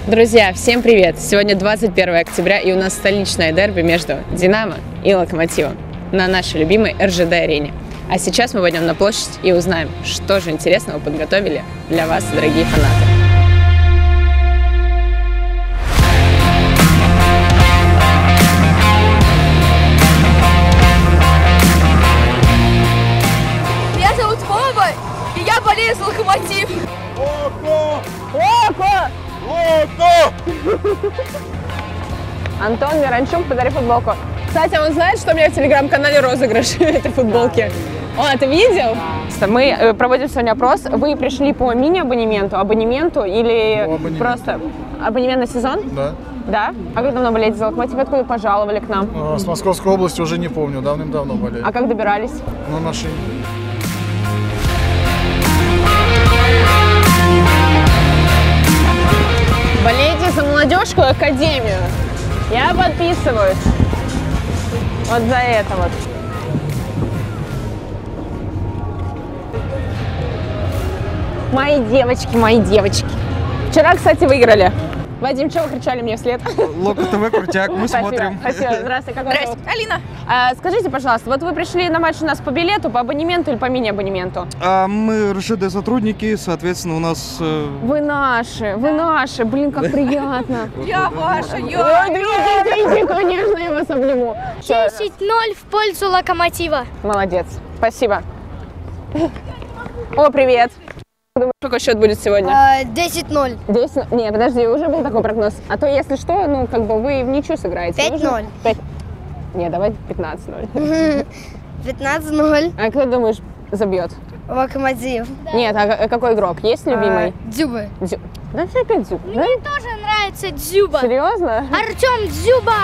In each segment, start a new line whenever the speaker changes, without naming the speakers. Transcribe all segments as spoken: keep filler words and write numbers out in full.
Друзья, всем привет! Сегодня двадцать первое октября, и у нас столичное дерби между «Динамо» и «Локомотивом» на нашей любимой эр жэ дэ-арене. А сейчас мы пойдем на площадь и узнаем, что же интересного подготовили для вас, дорогие фанаты.
Меня зовут Вова, и я болею за «Локомотив».
Локо! Локо! Локо! Антон Миранчук, подари футболку. Кстати, он знает, что у меня в телеграм-канале розыгрыш этой футболки? О, ты видел? Мы проводим сегодня опрос. Вы пришли по мини-абонементу, абонементу или абонемент. Просто абонемент на сезон?
Да.
Да? А как давно болеете за «Локомотив»? Откуда пожаловали к нам?
А, с Московской области уже не помню, давным-давно болею.
А как добирались?
На машине.
Болейте за молодежскую академию. Я подписываюсь. Вот за это вот. Мои девочки, мои девочки. Вчера, кстати, выиграли. Вадим, что вы кричали мне вслед?
Локо ТВ, крутяк, мы
Спасибо,
смотрим.
Спасибо, здравствуйте, как вас зовут?
Здрасте, Алина.
А, скажите, пожалуйста, вот вы пришли на матч у нас по билету, по абонементу или по мини-абонементу?
А мы эр жэ дэ сотрудники, соответственно, у нас... Э...
Вы наши, вы наши, блин, как приятно.
Я ваша, я.
Видите, конечно, я вас обниму.
десять ноль в пользу «Локомотива».
Молодец, спасибо. О, привет. Какой счет будет сегодня?
десять ноль.
десять? Не, подожди, уже был такой прогноз. А то, если что, ну, как бы вы в ничью сыграете.
пять ноль.
пять... Не, давай пятнадцать ноль.
пятнадцать ноль.
А кто, думаешь, забьет?
«Локомотив».
Нет, а какой игрок? Есть любимый?
Дзюба.
Дзю... Да все опять Дзюба. Да?
Мне тоже нравится Дзюба.
Серьезно?
Артем Дзюба.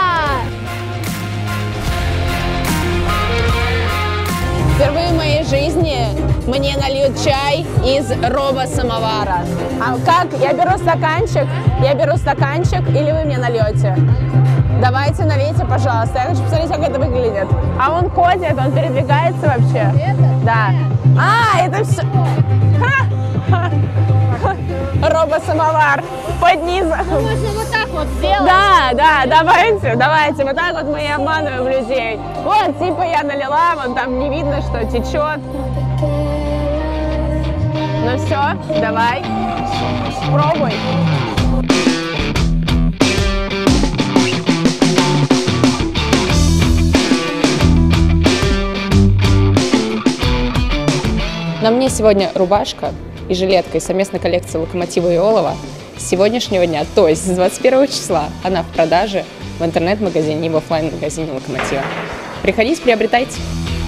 Впервые в моей жизни мне нальют чай из робо-самовара. А как? Я беру стаканчик, я беру стаканчик, или вы мне нальете? Давайте, налейте, пожалуйста. Я хочу посмотреть, как это выглядит. А он ходит, он передвигается вообще? Это? Да. А, это все... Робо-самовар под низом.
Можно вот так вот сделать.
Да, да, давайте, давайте. Вот так вот мы и обманываем людей. Вот, типа я налила, вон там не видно, что течет. Ну все, давай, пробуй. На мне сегодня рубашка и жилетка из совместной коллекции «Локомотива» и «Олова». С сегодняшнего дня, то есть с двадцать первого числа, она в продаже в интернет-магазине и в офлайн-магазине «Локомотива». Приходите, приобретайте.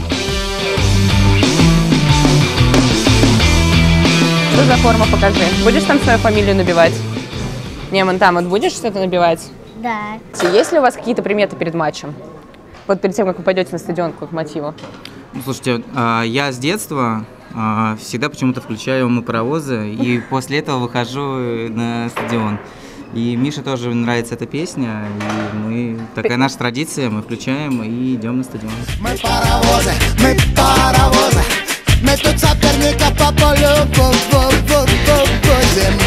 Что за форма, покажи. Будешь там свою фамилию набивать? Не, вон там вот будешь что-то набивать?
Да.
Есть ли у вас какие-то приметы перед матчем? Вот перед тем, как вы пойдете на стадион к «Локомотиву».
Ну, слушайте, я с детства всегда почему-то включаю «Мы паровозы», и после этого выхожу на стадион. И Мише тоже нравится эта песня, и мы, такая наша традиция, мы включаем и идем на стадион.
Мы паровозы, мы паровозы, мы тут соперника по полю будем.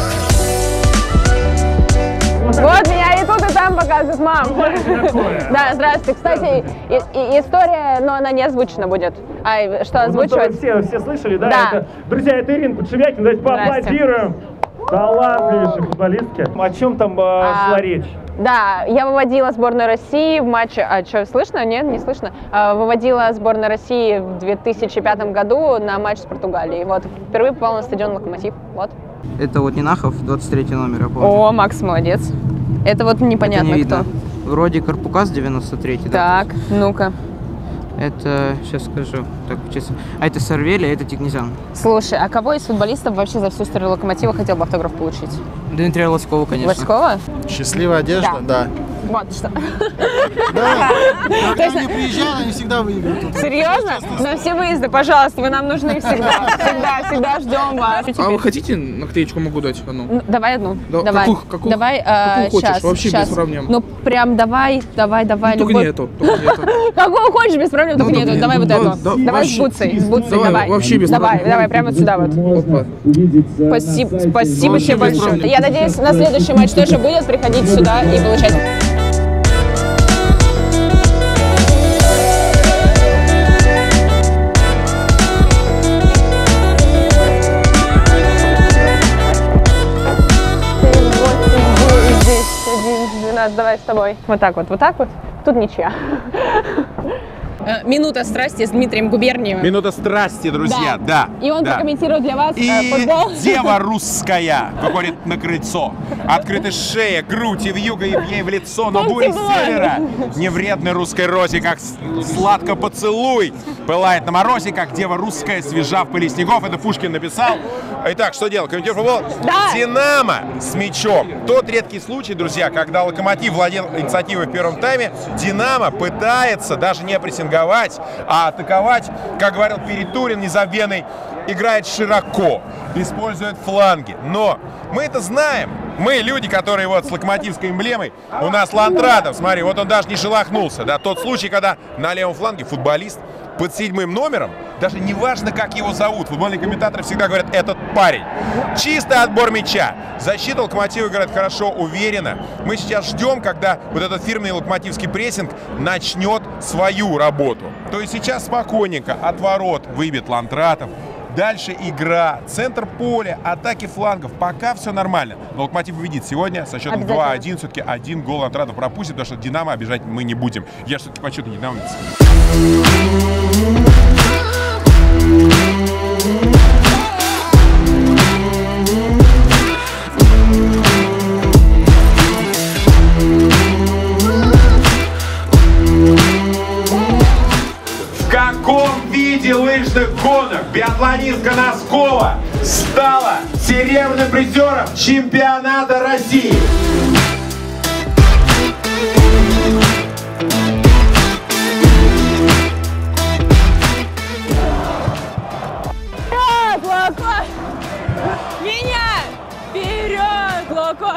Вот меня и тут, и там показывают, мам. Да, здравствуйте. Кстати, и, и, история, но она не озвучена будет. А что озвучивать?
Ну, все, все слышали, да?
Да.
Это, друзья, это Ирина Подшевякина, давайте поаплодируем. Талантливейшей футболистке. О чем там э,
А,
шла речь?
Да, я выводила сборную России в матче, а что, слышно? Нет, не слышно. А, выводила сборную России в две тысячи пятом году на матч с Португалией. Вот, впервые попала на стадион «Локомотив». Вот.
Это вот Нинахов, двадцать третий номер, я помню.
О, Макс, молодец. Это вот непонятно
Это не
кто.
видно. Вроде Карпукас девяносто третий, да?
Так, ну-ка.
Это, сейчас скажу, так, честно. А это Сарвели, а это Тикнезян.
Слушай, а кого из футболистов вообще за всю историю «Локомотива» хотел бы автограф получить?
Дмитрия Лоськова, конечно.
Лоськова?
Счастливая одежда? Да.
Вот что.
Да,
То есть-
когда они приезжают, они всегда выигрывают.
Серьезно? На все выезды, пожалуйста, вы нам нужны всегда. Всегда, всегда ждем вас.
А вы хотите наклеечку могу дать одну?
Ну, давай одну.
Да,
давай.
какую- какую-
давай,
какую
э,
хочешь?
щас,
Вообще без
щас.
проблем.
Ну прям давай, давай, давай.
Только
любой-
не эту, только не эту.
Какую хочешь, без проблем, только
Ну,
не
да,
эту. Давай вот
да,
эту.
да,
Давай
вообще.
с Буцей, с Буцей,
Давай,
давай.
вообще без
Давай,
проблем.
давай, прямо вот сюда вот.
Опа.
Спасибо, спасибо
Вообще
тебе
без
большое.
проблем.
Я надеюсь, на следующий матч тоже будет приходить сюда и получать. двенадцать, давай с тобой. Вот так вот, вот так вот. Тут ничья. Минута страсти с Дмитрием Губерниевым.
Минута страсти, друзья, да.
И он
да.
прокомментирует для вас
И
э, футбол.
дева русская выходит на крыльцо. Открыта шея, грудь и вьюга ей в лицо. Но
Помните,
буря
было?
севера не вредной русской розе, как с- сладко поцелуй. Пылает на морозе, как дева русская, свежа в пыли снегов. Это Пушкин написал. Итак, что делал? Комментирует футбол.
Да.
Динамо с мячом. Тот редкий случай, друзья, когда Локомотив владел инициативой в первом тайме. Динамо пытается даже не прессинговать, а атаковать, как говорил Перетурин, незабвенный, играет широко, использует фланги. Но мы это знаем. Мы люди, которые вот с локомотивской эмблемой. У нас Лантратов, смотри, вот он даже не шелохнулся. Да, тот случай, когда на левом фланге футболист под седьмым номером, даже не важно, как его зовут, футбольные комментаторы всегда говорят, этот парень. Чистый отбор мяча. Защита Локомотива играет хорошо, уверенно. Мы сейчас ждем, когда вот этот фирменный локомотивский прессинг начнет свою работу. То есть сейчас спокойненько от ворот выбит Лантратов. Дальше игра, центр поля, атаки флангов. Пока все нормально. Но Локомотив победит сегодня со счетом два один. Все-таки один гол Лантратов пропустит, потому что Динамо обижать мы не будем. Я все-таки по счету не динамовец. В каком виде лыжных гонок биатлонистка Носкова стала серебряным призером чемпионата России?
Вперед, Локо! Меня! Вперед, Локо!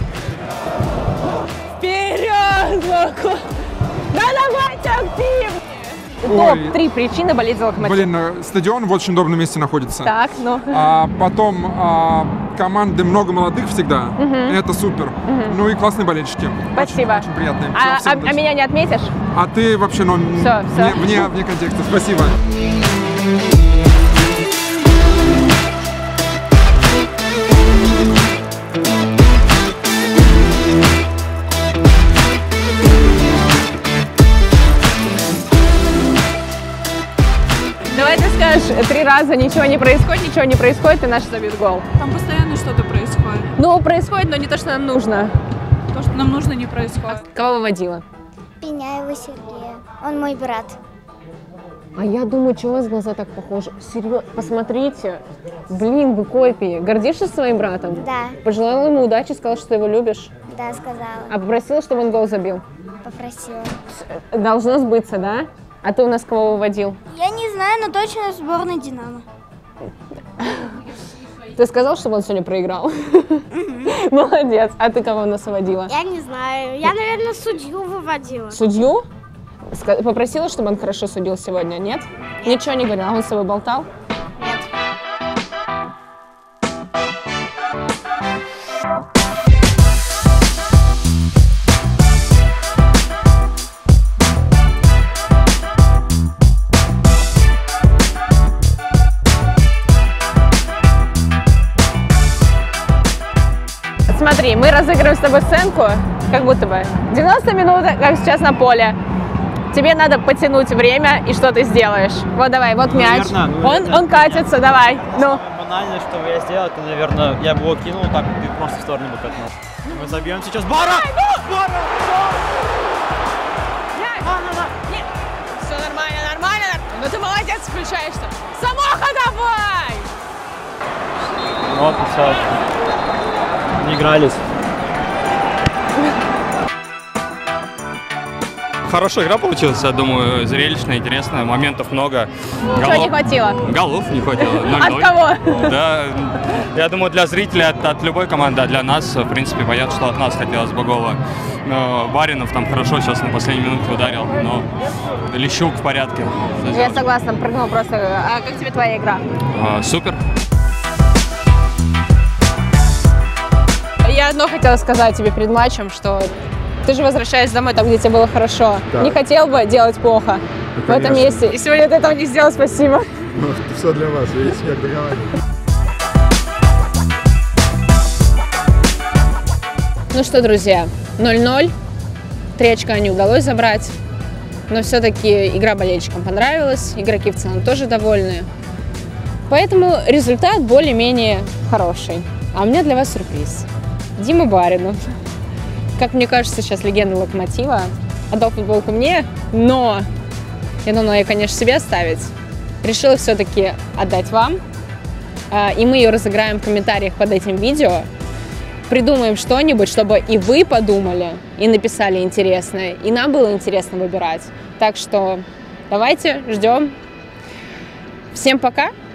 Вперед, Локо! Да давайте активнее! Топ три причины болеть за Локомотив.
Блин, э, стадион в очень удобном месте находится.
Так, ну.
А потом а, команды много молодых всегда.
Мгм.
Это супер.
Мгм.
Ну и классные болельщики.
Спасибо.
Очень, очень приятные. Всё,
А,
всем
а- а
удачи.
меня не отметишь?
А ты вообще, ну,
Всё,
вне,
всё.
вне, вне контекста. Спасибо.
Давай ты скажешь три раза ничего не происходит, ничего не происходит, и наш забит гол.
Там постоянно что-то происходит.
Ну, происходит, но не то, что нам нужно.
То, что нам нужно, не происходит.
Кого выводила?
Пеняева Сергея. Он мой брат.
А я думаю, чего у вас глаза так похожи? Серьезно, посмотрите. Блин, вы копии. Гордишься своим братом?
Да.
Пожелала ему удачи, сказала, что ты его любишь.
Да, сказала.
А попросила, чтобы он гол забил?
Попросила.
Должно сбыться, да? А ты у нас кого выводил?
Я не знаю, но точно сборная Динамо.
Ты сказал, чтобы он сегодня проиграл? Молодец. А ты кого у нас выводила?
Я не знаю. Я, наверное, судью выводила.
Судью? Ска- Попросила, чтобы он хорошо судил сегодня, нет? Ничего не говорил, а он с тобой болтал? Смотри, мы разыгрываем с тобой сценку, как будто бы девяносто минут, как сейчас на поле. Тебе надо потянуть время, и что ты сделаешь? Вот давай, вот
Ну,
мяч.
наверное, ну,
он,
наверное,
он катится, давай. Ну.
Банально, что бы я сделал, это, наверное, я бы его кинул, так и просто в сторону бы катнул. Мы забьем сейчас. Бара! Бара!
Все нормально, нормально. Ну ты молодец, включаешься. Самоха давай!
Вот и все. Не игрались.
хорошая игра получилась, я думаю, зрелищная, интересная, моментов много.
Чего не хватило?
Голов не хватило.
От кого?
Да, я думаю, для зрителей от, от любой команды, а для нас, в принципе, понятно, что от нас хотелось бы гола. Но Баринов там хорошо сейчас на последней минуте ударил, но Лещук в порядке.
Я согласна, прыгнул просто. А как тебе твоя игра?
А, супер.
Я одно хотела сказать тебе перед матчем, что ты же возвращаешься домой там, где тебе было хорошо.
Да.
Не хотел бы делать плохо
Ну,
в этом
конечно.
месте. И сегодня ты этого не сделал, спасибо.
Ну, все для вас, видите, как договаривались.
Ну что, друзья, ноль-ноль. Три очка не удалось забрать. Но все-таки игра болельщикам понравилась. Игроки в целом тоже довольны. Поэтому результат более-менее хороший. А у меня для вас сюрприз. Дима Баринов. Как мне кажется, сейчас легенда Локомотива. Отдал футболку мне, но я думала ее, конечно, себе оставить. Решила все-таки отдать вам. И мы ее разыграем в комментариях под этим видео. Придумаем что-нибудь, чтобы и вы подумали, и написали интересное, и нам было интересно выбирать. Так что давайте ждем. Всем пока!